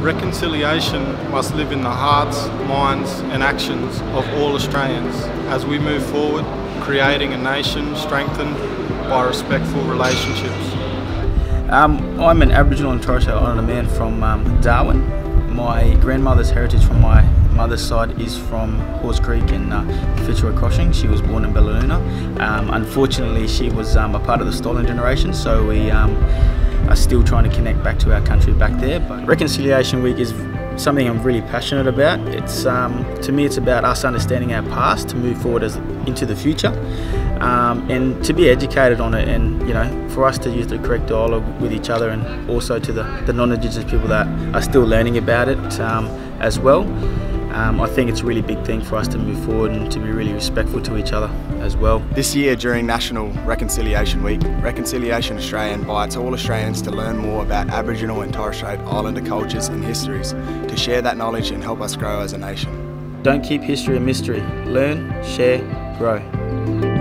Reconciliation must live in the hearts, minds and actions of all Australians as we move forward, creating a nation strengthened by respectful relationships. I'm an Aboriginal and Torres Strait Islander man from Darwin. My grandmother's heritage from my mother's side is from Horse Creek and Fitzroy Crossing. She was born in Ballaloona. Unfortunately, she was a part of the stolen generation, so we are still trying to connect back to our country back there. But Reconciliation Week is something I'm really passionate about. It's to me, it's about us understanding our past to move forward into the future, and to be educated on it, and for us to use the correct dialogue with each other, and also to the non-Indigenous people that are still learning about it as well. I think it's a really big thing for us to move forward and to be really respectful to each other as well. This year during National Reconciliation Week, Reconciliation Australia invites all Australians to learn more about Aboriginal and Torres Strait Islander cultures and histories, to share that knowledge and help us grow as a nation. Don't keep history a mystery. Learn, share, grow.